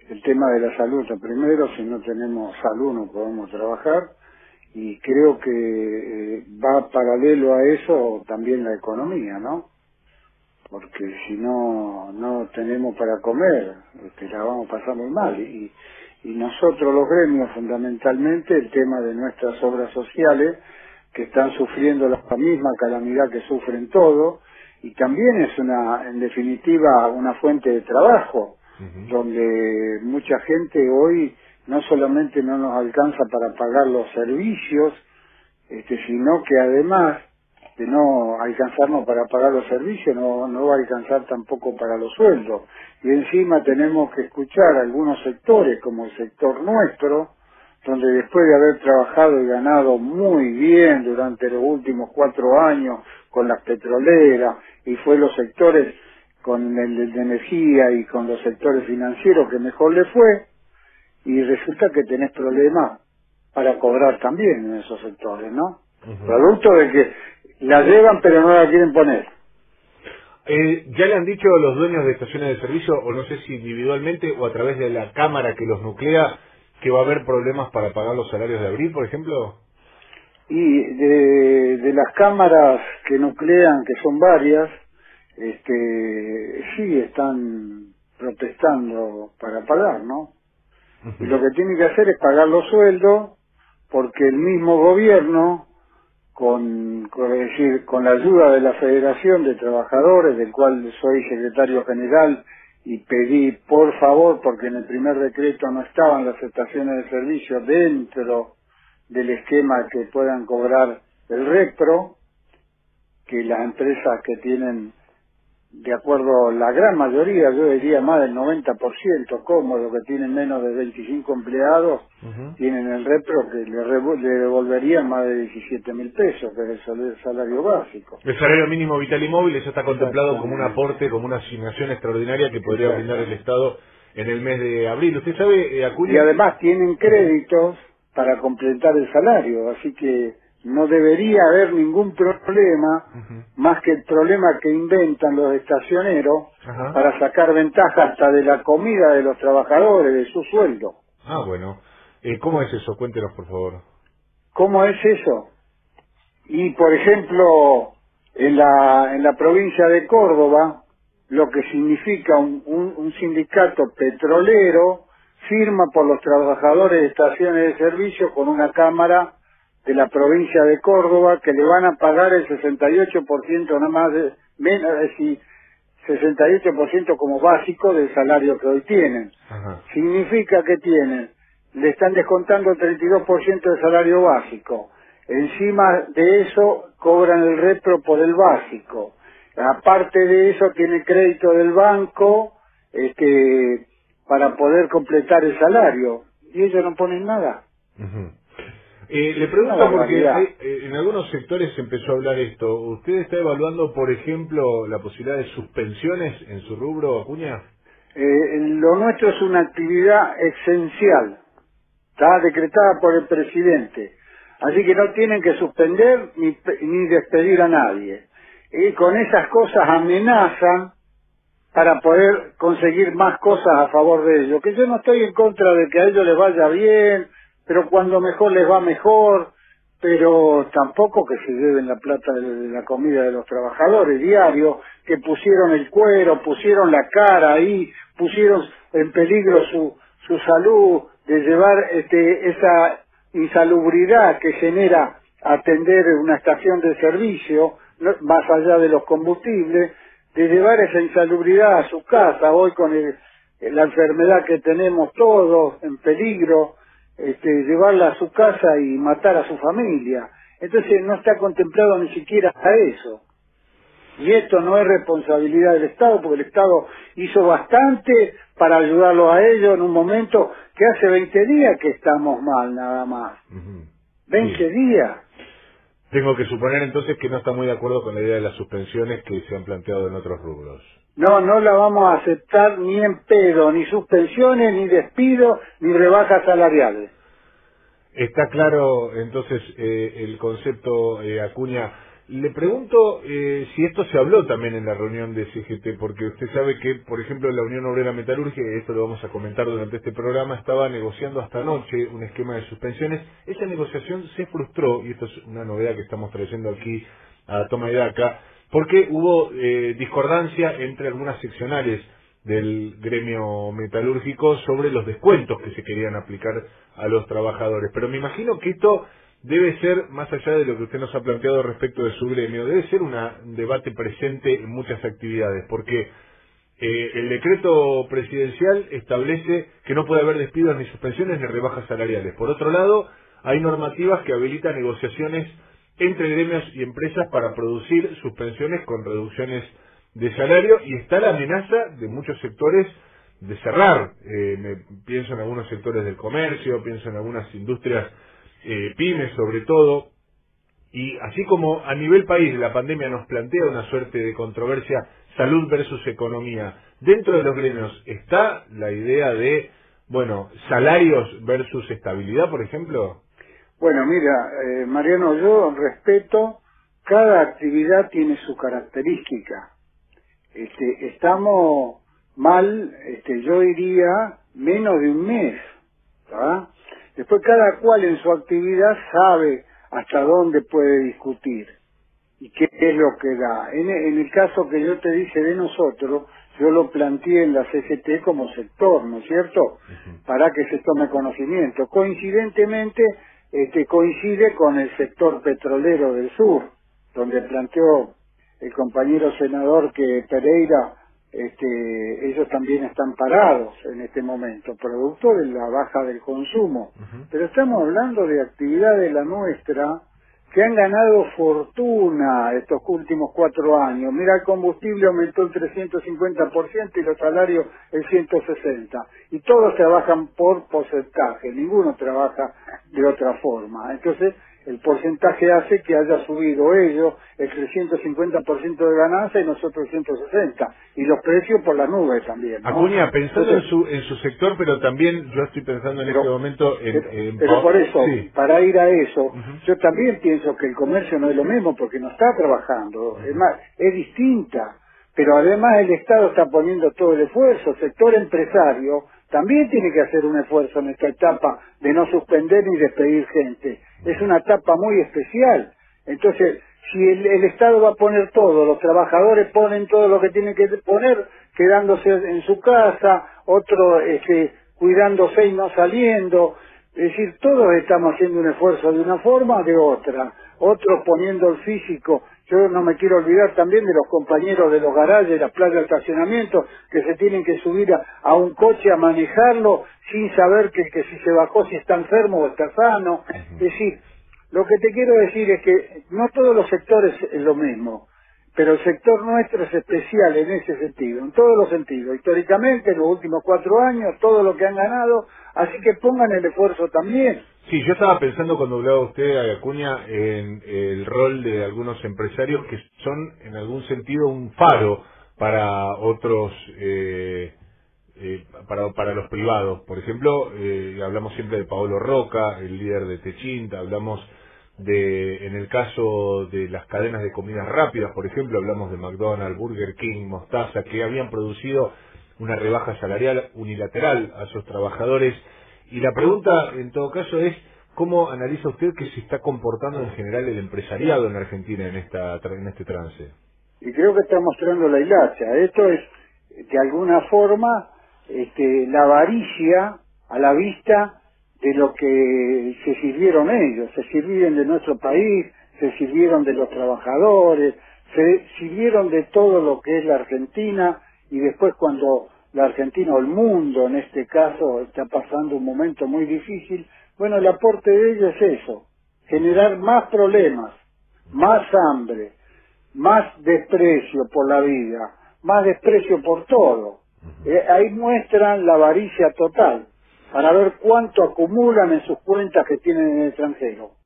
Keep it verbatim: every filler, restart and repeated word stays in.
el tema de la salud lo primero. Si no tenemos salud no podemos trabajar, y creo que eh, va paralelo a eso también la economía, ¿no? Porque si no no tenemos para comer, este, la vamos a pasar muy mal. Y, y nosotros los gremios, fundamentalmente, el tema de nuestras obras sociales, que están sufriendo la misma calamidad que sufren todos, y también es una, en definitiva, una fuente de trabajo, Uh-huh. donde mucha gente hoy no solamente no nos alcanza para pagar los servicios, este, sino que además de no alcanzarnos para pagar los servicios, no, no va a alcanzar tampoco para los sueldos. Y encima tenemos que escuchar algunos sectores, como el sector nuestro, donde después de haber trabajado y ganado muy bien durante los últimos cuatro años con las petroleras, y fue los sectores con el de energía y con los sectores financieros que mejor le fue, y resulta que tenés problemas para cobrar también en esos sectores, ¿no? Uh-huh. Producto de que la llevan pero no la quieren poner. Eh, ¿Ya le han dicho a los dueños de estaciones de servicio, o no sé si individualmente o a través de la cámara que los nuclea, que va a haber problemas para pagar los salarios de abril, por ejemplo? Y de, de las cámaras que nuclean, que son varias, este, sí están protestando para pagar, ¿no? Uh-huh. Y lo que tienen que hacer es pagar los sueldos, porque el mismo gobierno, con, con, es decir, con la ayuda de la Federación de Trabajadores, del cual soy secretario general, y pedí por favor, porque en el primer decreto no estaban las estaciones de servicio dentro del esquema que puedan cobrar el repro, que las empresas que tienen, de acuerdo, la gran mayoría, yo diría más del noventa por ciento cómodo, que tienen menos de veinticinco empleados, Uh-huh. tienen el repro que le, revo- le devolverían más de diecisiete mil pesos, que es el sal- el salario básico. El salario mínimo vital y móvil ya está contemplado como un Exactamente. aporte, como una asignación extraordinaria que podría brindar el Exactamente. Estado en el mes de abril. ¿Usted sabe, eh, Y Acuña? además tienen créditos para completar el salario, así que no debería haber ningún problema, Uh-huh. más que el problema que inventan los estacioneros Ajá. para sacar ventaja hasta de la comida de los trabajadores, de su sueldo. Ah, bueno. Eh, ¿Cómo es eso? Cuéntenos, por favor. ¿Cómo es eso? Y, por ejemplo, en la, en la provincia de Córdoba, lo que significa un, un, un sindicato petrolero firma por los trabajadores de estaciones de servicio con una cámara de la provincia de Córdoba que le van a pagar el sesenta y ocho por ciento nada más, de, menos, es decir, sesenta y ocho por ciento como básico del salario que hoy tienen. Ajá. Significa que tienen, le están descontando el treinta y dos por ciento del salario básico. Encima de eso cobran el repro por el básico. Aparte de eso tiene crédito del banco, este, para poder completar el salario. Y ellos no ponen nada. Uh-huh. Eh, le Es una pregunto porque barbaridad. hay, eh, en algunos sectores se empezó a hablar esto. ¿Usted está evaluando, por ejemplo, la posibilidad de suspensiones en su rubro, Acuña? Eh, lo nuestro es una actividad esencial. Está decretada por el presidente. Así que no tienen que suspender ni, pe- ni despedir a nadie. Y con esas cosas amenazan para poder conseguir más cosas a favor de ellos. Que yo no estoy en contra de que a ellos les vaya bien, pero cuando mejor les va mejor, pero tampoco que se lleven la plata de de la comida de los trabajadores diario, que pusieron el cuero, pusieron la cara ahí, pusieron en peligro su, su salud, de llevar este, esa insalubridad que genera atender una estación de servicio, no- más allá de los combustibles, de llevar esa insalubridad a su casa, hoy con el- la enfermedad que tenemos todos en peligro, este, llevarla a su casa y matar a su familia. Entonces no está contemplado ni siquiera a eso. Y esto no es responsabilidad del Estado, porque el Estado hizo bastante para ayudarlo a ellos en un momento que hace veinte días que estamos mal nada más. Uh-huh. veinte Sí. días. Tengo que suponer entonces que no está muy de acuerdo con la idea de las suspensiones que se han planteado en otros rubros. No, no la vamos a aceptar ni en pedo, ni suspensiones, ni despidos, ni rebajas salariales. Está claro entonces eh, el concepto, eh, Acuña. Le pregunto eh, si esto se habló también en la reunión de C G T, porque usted sabe que, por ejemplo, la Unión Obrera Metalúrgica, y esto lo vamos a comentar durante este programa, estaba negociando hasta anoche un esquema de suspensiones. Esa negociación se frustró, y esto es una novedad que estamos trayendo aquí a Toma y Daca, porque hubo eh, discordancia entre algunas seccionales del gremio metalúrgico sobre los descuentos que se querían aplicar a los trabajadores. Pero me imagino que esto debe ser, más allá de lo que usted nos ha planteado respecto de su gremio, debe ser una, un debate presente en muchas actividades, porque eh, el decreto presidencial establece que no puede haber despidos ni suspensiones ni rebajas salariales. Por otro lado, hay normativas que habilitan negociaciones entre gremios y empresas para producir suspensiones con reducciones de salario, y está la amenaza de muchos sectores de cerrar. Eh, me, pienso en algunos sectores del comercio, pienso en algunas industrias eh, pymes sobre todo, y así como a nivel país la pandemia nos plantea una suerte de controversia salud versus economía, dentro de los gremios está la idea de, bueno, salarios versus estabilidad, por ejemplo. Bueno, mira, eh, Mariano, yo respeto, cada actividad tiene su característica. Este, estamos mal, este, yo diría, menos de un mes, ¿verdad? Después cada cual en su actividad sabe hasta dónde puede discutir y qué es lo que da. En, en el caso que yo te dije de nosotros, yo lo planteé en la C G T como sector, ¿no es cierto? Uh-huh. Para que se tome conocimiento. Coincidentemente, este, coincide con el sector petrolero del sur, donde planteó el compañero senador que Pereira, este, ellos también están parados en este momento, producto de la baja del consumo. Uh-huh. Pero estamos hablando de actividades la nuestra que han ganado fortuna estos últimos cuatro años. Mira, el combustible aumentó el trescientos cincuenta por ciento y los salarios el ciento sesenta por ciento. Y todos trabajan por porcentaje, ninguno trabaja de otra forma. Entonces, el porcentaje hace que haya subido ellos el trescientos cincuenta por ciento de ganancia y nosotros el ciento sesenta por ciento. Y los precios por las nubes también, ¿no? Acuña, pensando Entonces, en su en su sector, pero también yo estoy pensando en pero, este momento en... Pero, en pero por eso, sí. Para ir a eso, uh-huh. Yo también pienso que el comercio no es lo mismo porque no está trabajando. Uh-huh. Es más, es distinta. Pero además el Estado está poniendo todo el esfuerzo. El sector empresario también tiene que hacer un esfuerzo en esta etapa de no suspender ni despedir gente. Es una etapa muy especial. Entonces, si el, el Estado va a poner todo, los trabajadores ponen todo lo que tienen que poner, quedándose en su casa, otro este, cuidándose y no saliendo. Es decir, todos estamos haciendo un esfuerzo de una forma o de otra. Otros poniendo el físico. Yo no me quiero olvidar también de los compañeros de los garajes, las plazas de estacionamiento, que se tienen que subir a, a un coche a manejarlo sin saber que, que si se bajó, si está enfermo o está sano. Es decir, lo que te quiero decir es que no todos los sectores es lo mismo, pero el sector nuestro es especial en ese sentido, en todos los sentidos. Históricamente, en los últimos cuatro años, todo lo que han ganado, así que pongan el esfuerzo también. Sí, yo estaba pensando cuando hablaba usted, Acuña, en el rol de algunos empresarios que son, en algún sentido, un faro para otros, eh, eh, para, para los privados. Por ejemplo, eh, hablamos siempre de Paolo Roca, el líder de Techint, hablamos de, en el caso de las cadenas de comidas rápidas, por ejemplo, hablamos de McDonald's, Burger King, Mostaza, que habían producido una rebaja salarial unilateral a sus trabajadores. Y la pregunta, en todo caso, es ¿cómo analiza usted que se está comportando en general el empresariado en Argentina en esta en este trance? Y creo que está mostrando la hilacha. Esto es, de alguna forma, este, la avaricia a la vista de lo que se sirvieron ellos. Se sirvieron de nuestro país, se sirvieron de los trabajadores, se sirvieron de todo lo que es la Argentina, y después cuando la Argentina o el mundo en este caso está pasando un momento muy difícil, bueno, el aporte de ellos es eso, generar más problemas, más hambre, más desprecio por la vida, más desprecio por todo. Eh, ahí muestran la avaricia total, para ver cuánto acumulan en sus cuentas que tienen en el extranjero.